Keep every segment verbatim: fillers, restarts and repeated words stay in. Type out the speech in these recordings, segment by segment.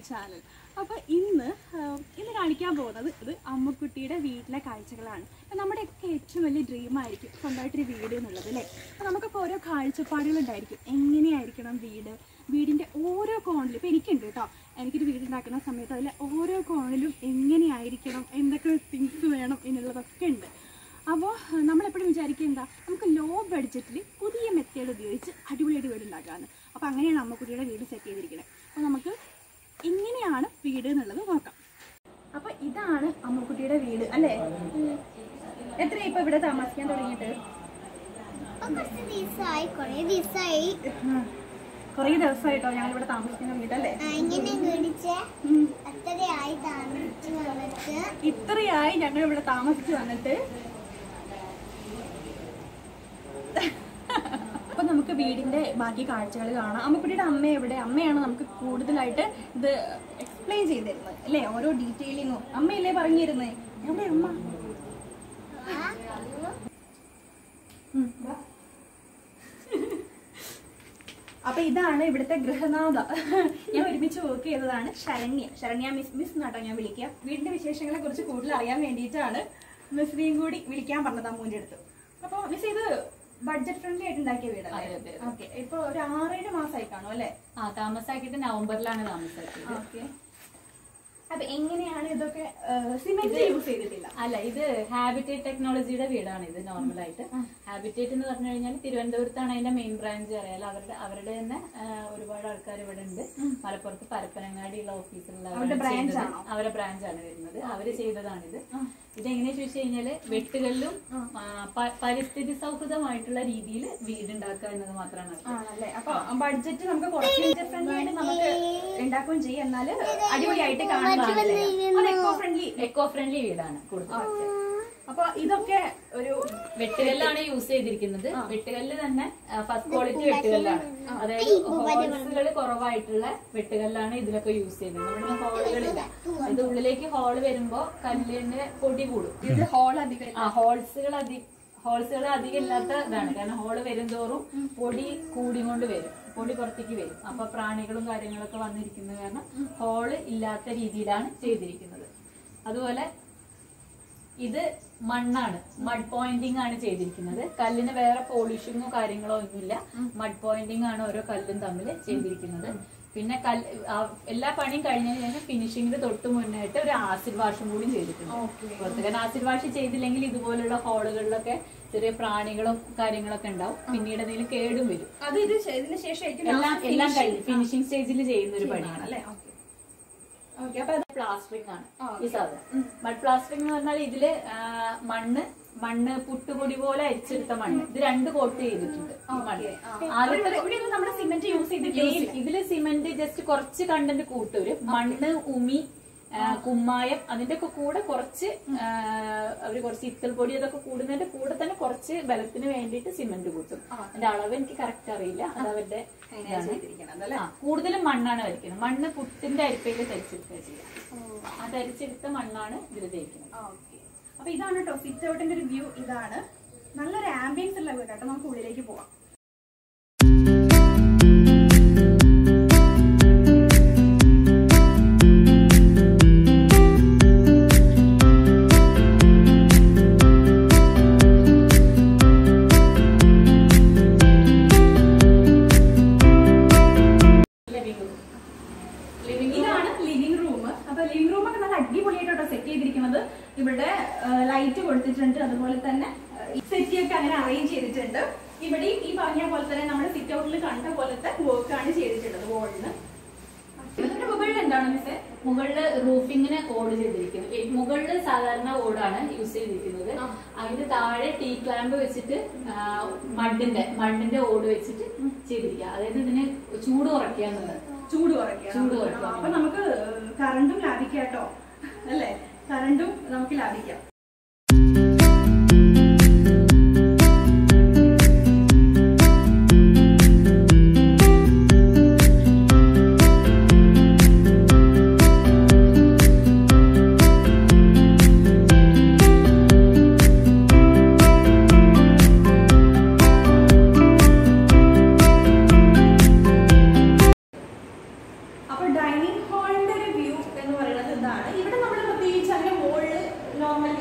Channel. അപ്പോൾ ഇന്ന് ഇന്ന് കാണിക്കാൻ പോകുന്നത് ഇത് അമ്മുക്കുട്ടിയുടെ വീട്ടിലെ കാഴ്ചകളാണ്. അപ്പോൾ നമ്മുടെയൊക്കെ ഏറ്റവും വലിയ ഡ്രീമായിരിക്കും സ്വന്തമായിട്ടൊരു വീട് എന്നുള്ളത് അല്ലേ. അപ്പോൾ നമുക്കിപ്പോൾ ഓരോ കാഴ്ചപ്പാടുകളുണ്ടായിരിക്കും, എങ്ങനെയായിരിക്കണം വീട്, വീടിൻ്റെ ഓരോ കോണിലും. ഇപ്പോൾ എനിക്കുണ്ട് കേട്ടോ, എനിക്കൊരു വീടുണ്ടാക്കുന്ന സമയത്ത് അതിൽ ഓരോ കോണിലും എങ്ങനെയായിരിക്കണം, എന്തൊക്കെ തിങ്സ് വേണം എന്നുള്ളതൊക്കെ ഉണ്ട്. അപ്പോൾ നമ്മളെപ്പോഴും വിചാരിക്കുക എന്താ, നമുക്ക് ലോ ബഡ്ജറ്റിൽ പുതിയ മെത്തേഡ് ഉപയോഗിച്ച് അടിപൊളിയായിട്ട് വീട് ഉണ്ടാക്കാമെന്ന്. അപ്പോൾ അങ്ങനെയാണ് അമ്മുക്കുട്ടിയുടെ വീട് സെറ്റ് ചെയ്തിരിക്കുന്നത്. അപ്പോൾ നമുക്ക് എങ്ങനെയാണ് വീട് എന്നുള്ളത് നോക്കാം. അപ്പോൾ ഇതാണ് അമ്മുക്കുട്ടിയുടെ വീട് അല്ലേ. എത്രയായി ഇപ്പോൾ ഇവിടെ താമസിക്കാൻ തുടങ്ങിയിട്ട്? കുറേ ദിവസമായിട്ടോ ഞങ്ങൾ ഇവിടെ താമസിക്കാൻ തുടങ്ങിയിട്ടല്ലേ. ഇത്രയായി ഞങ്ങൾ ഇവിടെ താമസിച്ച് വന്നിട്ട്. അപ്പൊ നമുക്ക് വീടിന്റെ ബാക്കി കാഴ്ചകൾ കാണാം. അമ്മുക്കുട്ടിയുടെ അമ്മ എവിടെ? അമ്മയാണ് നമുക്ക് കൂടുതലായിട്ട് ഇത് എക്സ്പ്ലെയിൻ ചെയ്തിരുന്നത് അല്ലേ, ഓരോ ഡീറ്റെയിലിങ്ങും അമ്മയല്ലേ പറഞ്ഞിരുന്നേ. എവിടെ അമ്മ? അപ്പൊ ഇതാണ് ഇവിടുത്തെ ഗൃഹനാഥ. ഞാൻ ഒരുമിച്ച് വർക്ക് ചെയ്തതാണ് ശരണ്യ. ശരണ്യ മിസ് മിസ് എന്നാട്ടോ ഞാൻ വിളിക്കുക. വീടിന്റെ വിശേഷങ്ങളെ കുറിച്ച് കൂടുതൽ അറിയാൻ വേണ്ടിയിട്ടാണ് മിസ്സിനെയും കൂടി വിളിക്കാൻ പറഞ്ഞത് അമ്മൂന്റെ അടുത്ത്. അപ്പൊ മിസ് ഇത് ബഡ്ജറ്റ് ഫ്രണ്ട്ലി ആയിട്ട് ഉണ്ടാക്കിയ വീടല്ലേ? ഓക്കെ. ഇപ്പൊ ഒരു ആറേഴ് മാസമായി കാണും അല്ലേ? ആ, താമസാക്കിയിട്ട് നവംബറിലാണ് താമസാക്കിയത്. ഓക്കെ. അപ്പൊ എങ്ങനെയാണ് ഇതൊക്കെ? സിമെന്റ് യൂസ് ചെയ്തിട്ടില്ല അല്ല, ഇത് ഹാബിറ്റേറ്റ് ടെക്നോളജിയുടെ വീടാണ്. ഇത് നോർമലായിട്ട് ഹാബിറ്റേറ്റ് എന്ന് പറഞ്ഞു കഴിഞ്ഞാൽ തിരുവനന്തപുരത്താണ് അതിന്റെ മെയിൻ ബ്രാഞ്ച്. അറിയാലോ, അവരുടെ അവരുടെ തന്നെ ഒരുപാട് ആൾക്കാർ ഇവിടെ ഉണ്ട്. മലപ്പുറത്ത് പരപ്പനങ്ങാടിയുള്ള ഓഫീസിലുള്ള അവരുടെ ബ്രാഞ്ചാണ് വരുന്നത്. അവര് ചെയ്തതാണിത്. ഇതെങ്ങനെയാ ചോദിച്ചു കഴിഞ്ഞാല് വെട്ടുകല്ലും പരിസ്ഥിതി സൗഹൃദമായിട്ടുള്ള രീതിയിൽ വീടുണ്ടാക്കുക എന്നത് മാത്രമാണ്. അപ്പൊ ബഡ്ജറ്റ് നമുക്ക് കുറച്ച് ഫ്രണ്ട്ലി ആയിട്ട് നമുക്ക് ഉണ്ടാക്കുകയും ചെയ്യും, എന്നാല് അടിപൊളിയായിട്ട് കാണാൻ എക്കോ ഫ്രണ്ട്ലി എക്കോ ഫ്രണ്ട്ലി വീടാണ് കൂടുതൽ. അപ്പൊ ഇതൊക്കെ ഒരു വെട്ടുകല്ലാണ് യൂസ് ചെയ്തിരിക്കുന്നത്. വെട്ടുകല്ല് തന്നെ ഫസ്റ്റ് ക്വാളിറ്റി വെട്ടുകല്ലാണ്. അതായത് ഹോൾസുകൾ കുറവായിട്ടുള്ള വെട്ടുകല്ലാണ് ഇതിലൊക്കെ യൂസ് ചെയ്യുന്നത്. നമ്മുടെ ഹോളുകളില്ല, ഇത് ഉള്ളിലേക്ക് ഹോള് വരുമ്പോ കല്ലിന്റെ പൊടി കൂടും. ഇത് ഹോൾ അധികം ആ ഹോൾസുകൾ അധികം ഹോൾസുകൾ അധികം ഇല്ലാത്ത ഇതാണ്. കാരണം ഹോള് വരും തോറും പൊടി കൂടിക്കൊണ്ട് വരും, പൊടി പുറത്തേക്ക് വരും. അപ്പൊ പ്രാണികളും കാര്യങ്ങളൊക്കെ വന്നിരിക്കുന്നത് കാരണം ഹോള് ഇല്ലാത്ത രീതിയിലാണ് ചെയ്തിരിക്കുന്നത്. അതുപോലെ ഇത് മണ്ണാണ്, മഡ് പോയിന്റിംഗ് ആണ് ചെയ്തിരിക്കുന്നത്. കല്ലിന് വേറെ പോളിഷിങ്ങോ കാര്യങ്ങളോ ഒന്നുമില്ല, മഡ് പോയിന്റിംഗ് ആണ് ഓരോ കല്ലും തമ്മിൽ ചെയ്തിരിക്കുന്നത്. പിന്നെ കല്ല് എല്ലാ പണിയും കഴിഞ്ഞതിന് ശേഷം ഫിനിഷിങ്ങിന് തൊട്ട് മുന്നായിട്ട് ഒരു ആസിഡ് വാഷും കൂടി ചെയ്തിട്ടുണ്ട് പുറത്ത്. കാരണം ആസിഡ് വാഷ് ചെയ്തില്ലെങ്കിൽ ഇതുപോലുള്ള ഹോളുകളിലൊക്കെ ചെറിയ പ്രാണികളും കാര്യങ്ങളൊക്കെ ഉണ്ടാവും, പിന്നീട് എന്തെങ്കിലും കേടും വരും. അത് ഇത് ചെയ്തതിനു ശേഷം എല്ലാം എല്ലാം കഴിഞ്ഞ് ഫിനിഷിംഗ് സ്റ്റേജിൽ ചെയ്യുന്ന ഒരു പണിയാണ് അല്ലേ. അപ്പൊ പ്ലാസ്റ്ററിംഗ് ആണ് ഈ സാധനം. മഡ് പ്ലാസ്റ്ററിംഗ് എന്ന് പറഞ്ഞാൽ ഇതില് മണ്ണ് മണ്ണ് പുട്ടുപൊടി പോലെ അരിച്ചെടുത്ത മണ്ണ് ഇത് രണ്ട് കോട്ട് ചെയ്തിട്ടുണ്ട്. സിമെന്റ് യൂസ് ചെയ്തിട്ടില്ല. ഇതില് സിമെന്റ് ജസ്റ്റ് കുറച്ച് കണ്ടന്റ് കൂട്ടുവരും. മണ്ണ്, ഉമി, കുമ്മായം അതിന്റെ ഒക്കെ കൂടെ കുറച്ച് അവര് കുറച്ച് ഇത്തൽ പൊടി അതൊക്കെ കൂടുന്നതിന്റെ കൂടെ തന്നെ കുറച്ച് ബലത്തിന് വേണ്ടിയിട്ട് സിമെന്റ് കൂട്ടും. അതിന്റെ അളവ് എനിക്ക് കറക്റ്റ് അറിയില്ല, അത് അവരുടെ കൂടുതലും മണ്ണാണ് വരയ്ക്കുന്നത്. മണ്ണ് പുട്ടിന്റെ അരിപ്പയിൽ തരിച്ചെടുക്കുക ചെയ്യാം. ആ തരിച്ചെടുത്ത മണ്ണാണ് ഇതിൽ തേക്കുന്നത്. അപ്പൊ ഇതാണ് കേട്ടോ സിറ്റ് ഔട്ടിന്റെ ഒരു വ്യൂ. ഇതാണ് നല്ലൊരു ആംബിയൻസ് ഉള്ള വീട് കേട്ടോ. നമുക്ക് ഉള്ളിലേക്ക് പോവാം. ഇവിടെ ലൈറ്റ് കൊടുത്തിട്ടുണ്ട്, അതുപോലെ തന്നെ സെറ്റിയൊക്കെ അങ്ങനെ അറേഞ്ച് ചെയ്തിട്ടുണ്ട്. ഇവിടെ ഈ പറഞ്ഞ പോലെ തന്നെ നമ്മുടെ സിറ്റ് ഔട്ടിൽ കണ്ട പോലത്തെ വർക്കാണ് ചെയ്തിട്ടുള്ളത് വോളിന്. ഇതിന്റെ മുകളിൽ എന്താണ് മിസ്സേ? മുകളില് റൂഫിങ്ങിന് ഓട് ചെയ്തിരിക്കുന്നത്. മുകളില് സാധാരണ ഓടാണ് യൂസ് ചെയ്തിരിക്കുന്നത്. അതിന് താഴെ ടീ ക്ലാമ്പ് വെച്ചിട്ട് മഡിന്റെ മഡിന്റെ ഓട് വെച്ചിട്ട് ചെയ്തിരിക്കുക. അതായത് ഇതിന് ചൂട് കുറയ്ക്കുക എന്നുള്ളത്. ചൂട് കുറയ്ക്കുക ചൂട് കുറയ്ക്കുക അപ്പൊ നമുക്ക് കറണ്ടും ലാഭിക്കാം കേട്ടോ അല്ലേ. കറണ്ടും നമുക്ക് ലാഭിക്കാം. അപ്പൊ ഡൈനിങ് ഹാളിന്റെ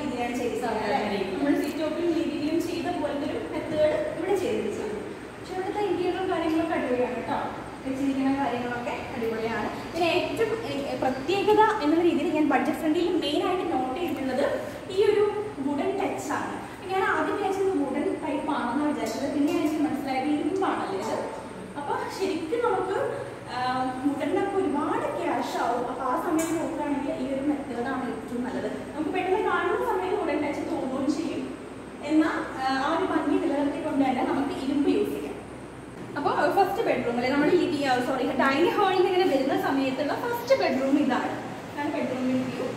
രീതിയിലാണ് ചെയ്തിരിക്കുന്നത്. നമ്മൾ സിറ്റ് ഔട്ടിലും രീതിയിലും ചെയ്ത പോലത്തെ ഒരു മെത്തേഡ് ഇവിടെ ചെയ്തിരിക്കുന്നത്. പക്ഷെ ഇവിടുത്തെ ഇന്റീരിയറും കാര്യങ്ങളൊക്കെ അടിപൊളിയാണ് കേട്ടോ. വെച്ചിരിക്കുന്ന കാര്യങ്ങളൊക്കെ അടിപൊളിയാണ്. പിന്നെ ഏറ്റവും പ്രത്യേകത എന്നുള്ള രീതിയിൽ ഞാൻ ബഡ്ജറ്റ് ഫ്രണ്ടിൽ മെയിനായിട്ട് നോട്ട് ചെയ്തിട്ടുള്ളത് ഈ ഒരു വുഡൻ ടച്ച് ആണ്. ഞാൻ ആദ്യം വിചാരിച്ചത് വുഡൻ ടൈപ്പ് ആണെന്നാണ് വിചാരിച്ചത്. പിന്നെ എനിക്ക് മനസ്സിലായത് ഇരുമ്പാണല്ലേ ഇത്. അപ്പോൾ ശരിക്കും നമുക്ക് വുഡനിലൊക്കെ ഒരുപാട് ക്യാഷ് ആവും. അപ്പോൾ ആ സമയത്ത് നോക്കുകയാണെങ്കിൽ ഈ ഒരു മെത്തേഡാണ് ഏറ്റവും നല്ലത്. നമുക്ക് പെട്ടെന്ന് കാണുന്ന സമയത്ത് വുഡൻ ടച്ച് തോന്നുകയും ചെയ്യും. എന്നാൽ ആ ഒരു ഭംഗി നിലനിർത്തിക്കൊണ്ട് തന്നെ നമുക്ക് ഇരുമ്പ് യൂസ് ചെയ്യാം. അപ്പോൾ ഫസ്റ്റ് ബെഡ്റൂം അല്ലെ നമ്മൾ ഈ സോറി ഡൈനിങ് ഹാളിൽ നിന്ന് ഇങ്ങനെ വരുന്ന സമയത്തുള്ള ഫസ്റ്റ് ബെഡ്റൂം ഇതാണ്. ഇതാണ് ബെഡ്റൂമിൻ്റെ വ്യൂ.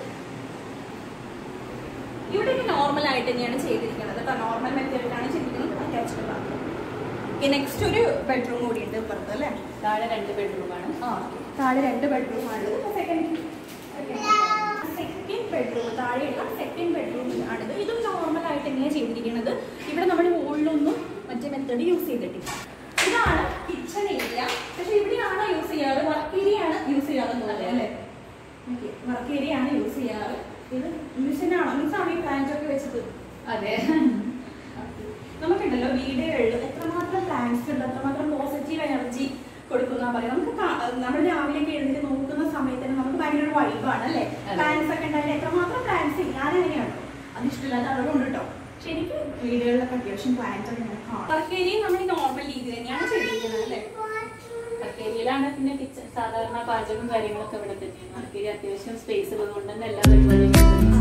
ഇവിടെ നോർമൽ ആയിട്ട് തന്നെയാണ് ചെയ്തിരിക്കുന്നത് കേട്ടോ. നോർമൽ മെത്തേഡിലാണ് ചെയ്തിരിക്കുന്നത്. Attached bathroom. നെക്സ്റ്റ് ഒരു ബെഡ്റൂം കൂടി ഉണ്ട് പുറത്ത് അല്ലേ. താഴെ രണ്ട് ബെഡ്റൂമാണ്. ആ താഴെ രണ്ട് ബെഡ്റൂമാണുള്ളത്. സെക്കൻഡ് സെക്കൻഡ് ബെഡ്റൂം താഴെയുള്ള സെക്കൻഡ് ബെഡ്റൂം ആണിത്. ഇതും നോർമൽ ആയിട്ട് തന്നെയാണ് ചെയ്തിരിക്കുന്നത്. ഇവിടെ നമ്മൾ മുകളിലൊന്നും മറ്റേ മെത്തേഡ് യൂസ് ചെയ്തിട്ടില്ല. ഇതാണ് കിച്ചൺ ഏരിയ. പക്ഷെ ഇവിടെയാണ് യൂസ് ചെയ്യാറ്. വർക്ക് ഏരിയ ആണ് യൂസ് ചെയ്യാറുള്ളത് അല്ലേ. വർക്ക് ഏരിയ ആണ് യൂസ് ചെയ്യാറ്. ഇത് മിഷനാണോ മീൻസാണ് ഈ പ്ലാന്റ് ഒക്കെ വെച്ചത്? അതെ. നമുക്കുണ്ടല്ലോ വീടുകളിൽ എത്രമാത്രം പ്ലാന്റ്സ് ഉണ്ട്, എത്രമാത്രം പോസിറ്റീവ് എനർജി കൊടുക്കുന്ന പറയാം. നമുക്ക് നമ്മൾ രാവിലെയൊക്കെ എഴുന്നേറ്റ് നോക്കുന്ന സമയത്ത് തന്നെ നമുക്ക് ഭയങ്കര ഒരു വൈബാണ് അല്ലേ. പ്ലാന്റ്സ് ഒക്കെ ഉണ്ടായാലും എത്രമാത്രം പ്ലാന്റ്സ് ഞാനെങ്ങനെയാണോ അത് ഇഷ്ടമില്ലാത്ത ആളുകളുണ്ട് കേട്ടോ. ശരിക്കും വീടുകളിലൊക്കെ അത്യാവശ്യം പ്ലാന്റ്സ് ഒക്കെ ഇങ്ങനെ കാണാം. വർക്ക് ഏരിയ നമ്മൾ നോർമൽ രീതിയിൽ തന്നെയാണ് ചെയ്തിരിക്കുന്നത് അല്ലേ. വർക്ക് ഏരിയയിലാണ് പിന്നെ കിച്ചൺ സാധാരണ പാചകവും കാര്യങ്ങളൊക്കെ ഇവിടെ തന്നെയാണ്. വർക്ക് ഏരിയ അത്യാവശ്യം സ്പേസ് ഉള്ളതുകൊണ്ട് തന്നെ എല്ലാ പരിപാടികളും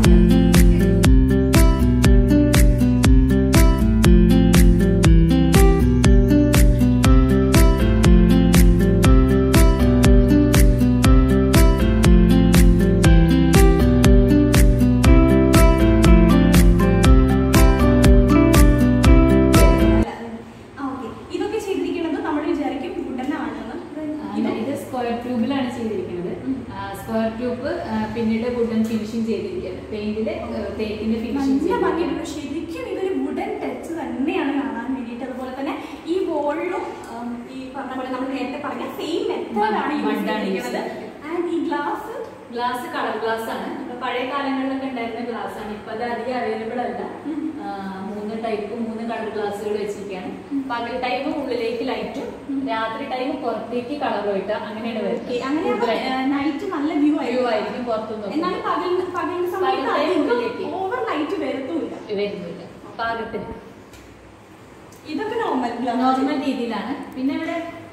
പിന്നീട് വുഡൻ ഫിനിഷിംഗ് ചെയ്തിരിക്കുകയാണ്. പെയിന്റില് തേക്കിന്റെ ഫിനിഷിംഗ് ഭംഗിയുണ്ട്. ശരിക്കും ഇതൊരു വുഡൻ ടച്ച് തന്നെയാണ് കാണാൻ വേണ്ടിയിട്ട്. അതുപോലെ തന്നെ ഈ വോളിലും ഈ പറഞ്ഞ പോലെ നമ്മൾ നേരത്തെ പറഞ്ഞ സെയിം മെത്തേഡാണ് യൂസ് ചെയ്തിരിക്കുന്നത്. ആൻഡ് ഈ ഗ്ലാസ് ഗ്ലാസ് കളർ ഗ്ലാസ് ആണ്. പഴയ കാലങ്ങളിലൊക്കെ ഉണ്ടായിരുന്ന ഗ്ലാസ് ആണ്. ഇപ്പൊ അത് അധികം അവൈലബിൾ അല്ല. മൂന്ന് ടൈപ്പ് മൂന്ന് കളർ ഗ്ലാസുകൾ വെച്ചിരിക്കുകയാണ്. പകൽ ടൈം ഉള്ളിലേക്ക് ലൈറ്റും രാത്രി ടൈം പുറത്തേക്ക് കളർ പോയിട്ട് അങ്ങനെയാണ് വരുന്നത്. നൈറ്റ് നല്ല വ്യൂ വ്യൂ ആയിരിക്കും പുറത്തുനിന്ന്. എന്നാലും പകൽ പകൽ സമയത്ത് ഓവർ ലൈറ്റ് വരുത്തുമില്ല വരുന്നില്ല പാകത്തിന്. ഇതൊക്കെ നോർമൽ നോർമൽ രീതിയിലാണ്. പിന്നെ ഇവിടെ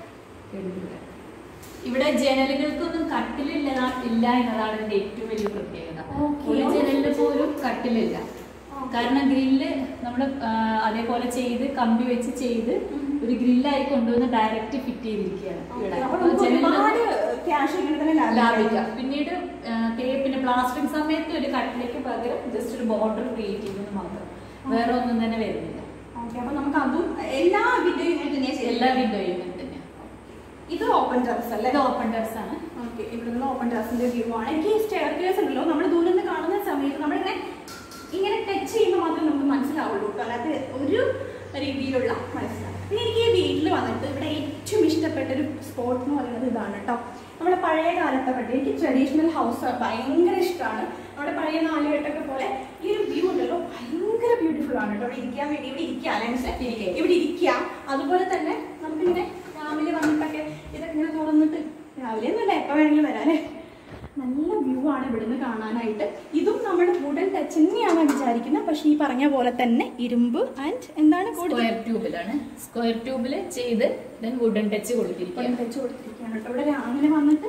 ഇവിടെ ജനലുകൾക്കൊന്നും കട്ടിലില്ല ഇല്ല എന്നതാണ് ഇതിന്റെ ഏറ്റവും വലിയ പ്രത്യേകത. ഒരു ജനലിന് പോലും കട്ടിലില്ല. കാരണം ഗ്രില്ല് നമ്മൾ അതേപോലെ ചെയ്ത് കമ്പി വെച്ച് ചെയ്ത് ഒരു ഗ്രില്ലായി കൊണ്ടുവന്ന് ഡയറക്റ്റ് ഫിറ്റ് ചെയ്തിരിക്കുകയാണ് ലാഭിക്കാം. പിന്നീട് പിന്നെ പ്ലാസ്റ്ററിംഗ് സമയത്ത് ഒരു കട്ടിലേക്ക് പകരം ജസ്റ്റ് ഒരു ബോർഡർ ക്രിയേറ്റ് ചെയ്യുന്നത് മാത്രം, വേറെ ഒന്നും തന്നെ വരുന്നില്ല. എല്ലാ വിൻഡോയും എല്ലാ വിൻഡോയും തന്നെ. ഇത് ഓപ്പൺ ടെറസ് അല്ലേ? ഇത് ഓപ്പൺ ടെറസ് ആണ്. ഓക്കെ, ഇവിടെ ഓപ്പൺ ടെറസിന്റെ വ്യൂ ആണ്. എനിക്ക് ഈ സ്റ്റെയർ കേസ് ഉണ്ടല്ലോ, നമ്മൾ ദൂരം നിന്ന് കാണുന്ന സമയത്ത് നമ്മളിങ്ങനെ ഇങ്ങനെ ടച്ച് ചെയ്യുമ്പോൾ മാത്രമേ നമുക്ക് മനസ്സിലാവുള്ളൂ. അല്ലാതെ ഒരു രീതിയിലുള്ള മനസ്സിലാവും. പിന്നെ എനിക്ക് ഈ വീട്ടിൽ വന്നിട്ട് ഇവിടെ ഏറ്റവും ഇഷ്ടപ്പെട്ട ഒരു സ്പോട്ട് എന്ന് പറയുന്നത് ഇതാണ് കേട്ടോ. നമ്മുടെ പഴയ കാലത്തൊക്കെ എനിക്ക് ട്രഡീഷണൽ ഹൗസ് ഭയങ്കര ഇഷ്ടമാണ്. നമ്മുടെ പഴയ നാലുകെട്ടൊക്കെ പോലെ ഈ ഒരു വ്യൂ ഉണ്ടല്ലോ ഭയങ്കര ബ്യൂട്ടിഫുൾ ആണ് കേട്ടോ. ഇവിടെ ഇരിക്കാൻ വേണ്ടി ഇവിടെ ഇരിക്കാം, ഇവിടെ ഇരിക്കാം. അതുപോലെ തന്നെ നമുക്കിങ്ങനെ രാവിലെ വന്നിട്ടൊക്കെ ഇതൊക്കെ ഇങ്ങനെ തുറന്നിട്ട് രാവിലെ ഒന്നുമല്ല എപ്പോൾ വേണമെങ്കിലും വരാല്ലേ. നല്ല വ്യൂ ആണ് ഇവിടുന്ന് കാണാനായിട്ട്. ഇതും നമ്മുടെ വുഡൻ ടച്ച് തന്നെയാണ് വിചാരിക്കുന്നത്. പക്ഷെ ഈ പറഞ്ഞ പോലെ തന്നെ ഇരുമ്പ് ആൻഡ് എന്താണ് സ്ക്വയർ ട്യൂബിലാണ്. സ്ക്വയർ ട്യൂബിൽ ചെയ്ത് വുഡൻ ടച്ച് കൊടുത്തിരിക്കുകയാണ്. ടച്ച് കൊടുത്തിരിക്കുകയാണ് കേട്ടോ. ഇവിടെ രാവിലെ വന്നിട്ട്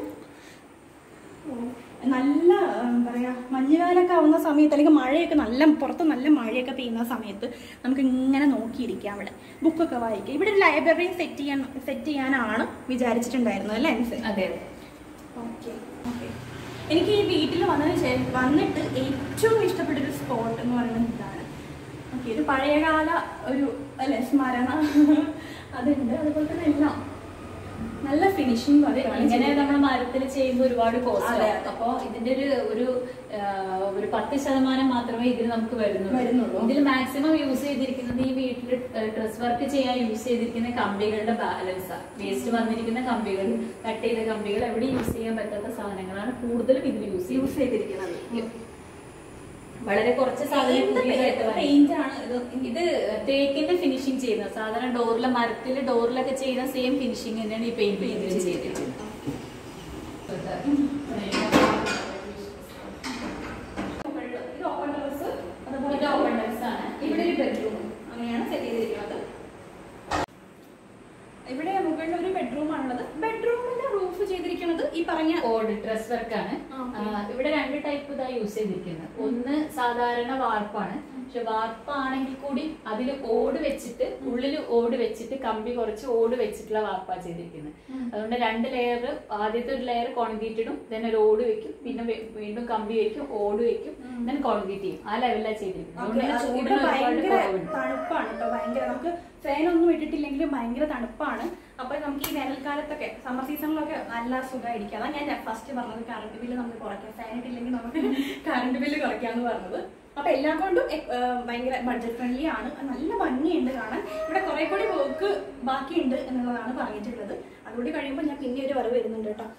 നല്ല എന്താ പറയുക, മഞ്ഞുകാലൊക്കെ ആവുന്ന സമയത്ത് അല്ലെങ്കിൽ മഴയൊക്കെ നല്ല പുറത്ത് നല്ല മഴയൊക്കെ പെയ്യുന്ന സമയത്ത് നമുക്ക് ഇങ്ങനെ നോക്കിയിരിക്കാം. ഇവിടെ ബുക്കൊക്കെ വായിക്കാം. ഇവിടെ ഒരു ലൈബ്രറി സെറ്റ് ചെയ്യാൻ സെറ്റ് ചെയ്യാനാണ് വിചാരിച്ചിട്ടുണ്ടായിരുന്നത് അല്ലേ? അതെ. ഓക്കെ ഓക്കെ എനിക്ക് ഈ വീട്ടിൽ വന്നതിന് വന്നിട്ട് ഏറ്റവും ഇഷ്ടപ്പെട്ടൊരു സ്പോട്ട് എന്ന് പറയുന്നത് ഇതാണ്. ഓക്കെ, ഇത് പഴയകാല ഒരു അല്ലേ സ്മരണ അതുണ്ട്. അതുപോലെ തന്നെ എല്ലാം നല്ല ഫിനിഷിംഗ്. ഇങ്ങനെ നമ്മൾ മരത്തിൽ ചെയ്യുമ്പോൾ ഒരുപാട് കോസ്റ്റ്. അപ്പോൾ ഇതിന്റെ ഒരു ഒരു ഒരു പത്ത് ശതമാനം മാത്രമേ ഇതിന് നമുക്ക് വരുന്നുള്ളൂ. ഇതിൽ മാക്സിമം യൂസ് ചെയ്തിരിക്കുന്നത് ഈ വീട്ടിൽ ഡ്രസ് വർക്ക് ചെയ്യാൻ യൂസ് ചെയ്തിരിക്കുന്ന കമ്പികളുടെ ബാലൻസാണ്. വേസ്റ്റ് വന്നിരിക്കുന്ന കമ്പികൾ, കട്ട് ചെയ്ത കമ്പികൾ, എവിടെ യൂസ് ചെയ്യാൻ പറ്റാത്ത സാധനങ്ങളാണ് കൂടുതലും ഇതിൽ യൂസ് യൂസ് ചെയ്തിരിക്കുന്നത്. വളരെ കുറച്ച് സാധനം പെയിന്റ് ആണ് ഇത്. ഇത് തേക്കിന്റെ ഫിനിഷിംഗ് ചെയ്യുന്നത്. സാധാരണ ഡോറിലെ മരത്തില് ഡോറിലൊക്കെ ചെയ്യുന്ന സെയിം ഫിനിഷിംഗ് തന്നെയാണ് ഈ പെയിന്റ് ചെയ്തിട്ടുള്ളത്. ഇവിടെ ഒരു ബെഡ്റൂം അങ്ങനെയാണ് സെറ്റ് ചെയ്തിരിക്കുന്നത്. ഇവിടെ മുകളിൽ ഒരു ബെഡ്റൂം ആണുള്ളത്. ബെഡ്റൂമിന്റെ റൂഫ് ചെയ്തിരിക്കുന്നത് ഈ പറഞ്ഞ ഓട് ഡ്രസ് വർക്കാണ്. ഇവിടെ രണ്ട് ടൈപ്പ് ഇതാ യൂസ് ചെയ്തിരിക്കുന്നത്. ഒന്ന് സാധാരണ വാർപ്പാണ്. പക്ഷെ വാർപ്പാണെങ്കിൽ കൂടി അതിൽ ഓട് വെച്ചിട്ട് ഉള്ളിൽ ഓട് വെച്ചിട്ട് കമ്പി കുറച്ച് ഓട് വെച്ചിട്ടുള്ള വാർപ്പാ ചെയ്തിരിക്കുന്നത്. അതുകൊണ്ട് രണ്ട് ലെയർ, ആദ്യത്തെ ഒരു ലെയർ കോൺക്രീറ്റിടും, ദെൻ ഒരു ഓട് വെക്കും, പിന്നെ വീണ്ടും കമ്പി വെക്കും, ഓട് വെക്കും, ദെൻ കോൺക്രീറ്റ് ചെയ്യും. ആ ലെവലിലാണ് ചെയ്തിരിക്കുന്നത്. തണുപ്പാണ് കേട്ടോ, ഭയങ്കര. നമുക്ക് ഫാൻ ഒന്നും ഇട്ടിട്ടില്ലെങ്കിലും ഭയങ്കര തണുപ്പാണ്. അപ്പൊ നമുക്ക് ഈ വേനൽക്കാലത്തൊക്കെ സമ്മർ സീസണിലൊക്കെ നല്ല സുഖമായിരിക്കും. അതാണ് ഞാൻ ഫസ്റ്റ് പറഞ്ഞത്, കറണ്ട് ബില്ല് നമുക്ക് കുറയ്ക്കാം. ഫാൻ ഇട്ടില്ലെങ്കിൽ നമുക്ക് കറണ്ട് ബില്ല് കുറയ്ക്കാന്ന് പറഞ്ഞത്. അപ്പൊ എല്ലാം കൊണ്ടും ഭയങ്കര ബഡ്ജറ്റ് ഫ്രണ്ട്ലി ആണ്. നല്ല ഭംഗിയുണ്ട് കാണാൻ. ഇവിടെ കുറെ കൂടി വർക്ക് ബാക്കിയുണ്ട് എന്നുള്ളതാണ് പറഞ്ഞിട്ടുള്ളത്. അതുകൂടി കഴിയുമ്പോൾ ഞാൻ പിന്നെ ഒരു വരവ് വരുന്നുണ്ട് കേട്ടോ.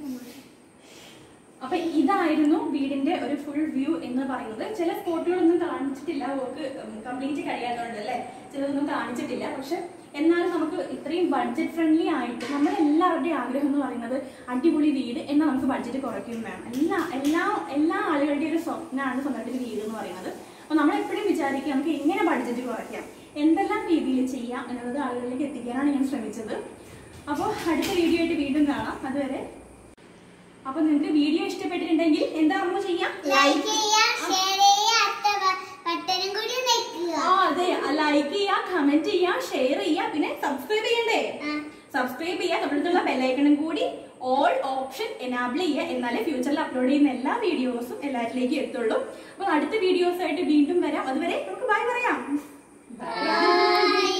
അപ്പൊ ഇതായിരുന്നു വീടിന്റെ ഒരു ഫുൾ വ്യൂ എന്ന് പറയുന്നത്. ചില സ്പോട്ടുകളൊന്നും കാണിച്ചിട്ടില്ല, വർക്ക് കംപ്ലീറ്റ് കഴിയാത്തതുകൊണ്ട് അല്ലേ, ചിലതൊന്നും കാണിച്ചിട്ടില്ല. പക്ഷെ എന്നാലും നമുക്ക് ഇത്രയും ബഡ്ജറ്റ് ഫ്രണ്ട്ലി ആയിട്ട്, നമ്മുടെ എല്ലാവരുടെയും ആഗ്രഹം എന്ന് പറയുന്നത് അടിപൊളി വീട് എന്നാൽ നമുക്ക് ബഡ്ജറ്റ് കുറയ്ക്കുകയും വേണം. എല്ലാ എല്ലാ എല്ലാ ആളുകളുടെയും ഒരു സ്വപ്നമാണ് സ്വന്തമായിട്ട് ഒരു വീട് എന്ന് പറയുന്നത്. അപ്പൊ നമ്മളെപ്പോഴും വിചാരിക്കുക നമുക്ക് എങ്ങനെ ബഡ്ജറ്റ് കുറയ്ക്കാം, എന്തെല്ലാം രീതിയിൽ ചെയ്യാം എന്നുള്ളത് ആളുകളിലേക്ക് എത്തിക്കാനാണ് ഞാൻ ശ്രമിച്ചത്. അപ്പോൾ അടുത്ത വീഡിയോ ആയിട്ട് വീണ്ടും കാണാം. അതുവരെ അപ്പൊ നിങ്ങൾക്ക് വീഡിയോ ഇഷ്ടപ്പെട്ടിട്ടുണ്ടെങ്കിൽ എന്താ നമ്മൾ ചെയ്യാം? ലൈക്ക് ചെയ്യുക, ഷെയർ ചെയ്യുക, ബട്ടണും കൂടി ഞെക്കുക. ആ അതെ, ലൈക്ക് ചെയ്യുക, കമന്റ് ചെയ്യുക, ഷെയർ ചെയ്യുക, പിന്നെ സബ്സ്ക്രൈബ് ചെയ്യണ്ടേ? സബ്സ്ക്രൈബ് ചെയ്യുക, തൊട്ടടുത്തുള്ള ബെല്ലൈക്കണും കൂടി ഓൾ ഓപ്ഷൻ എനാബിൾ ചെയ്യുക. എന്നാലേ ഫ്യൂച്ചറിൽ അപ്ലോഡ് ചെയ്യുന്ന എല്ലാ വീഡിയോസും എല്ലാവരിലേക്കും എത്തുള്ളൂ. അപ്പൊ അടുത്ത വീഡിയോസ് ആയിട്ട് വീണ്ടും വരാം. അതുവരെ നമുക്ക് ബൈ പറയാം. ബൈ.